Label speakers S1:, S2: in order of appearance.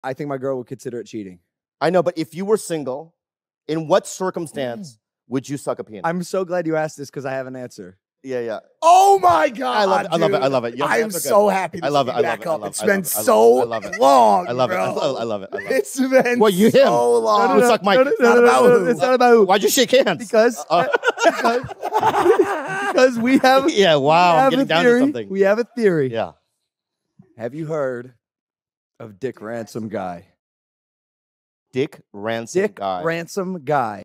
S1: I think my girl would consider it cheating.
S2: I know, but if you were single, in what circumstance would you suck a penis?
S1: I'm so glad you asked this because I have an answer.
S2: Yeah.
S3: Oh my God.
S2: I love it.
S3: Dude.
S2: I love it.
S3: I am so happy to
S2: I love
S3: see
S2: it.
S3: you
S2: I love
S3: back
S2: it. I
S3: up.
S2: love
S3: It's
S2: it.
S3: been
S2: I
S3: so
S2: love it.
S3: long.
S2: I love it.
S3: bro.
S2: I love it.
S3: It's been
S2: Well, you him.
S3: so long.
S2: Who sucked my?
S1: No,
S3: It's not about who.
S1: It's not about who.
S2: Why'd you shake hands?
S1: Because we have
S2: Yeah. Wow. I'm getting down to something.
S1: We have a theory.
S2: Yeah.
S1: Have you heard of Dick Ransom Guy?
S2: Dick Ransom
S1: Dick
S2: guy.
S1: Ransom Guy.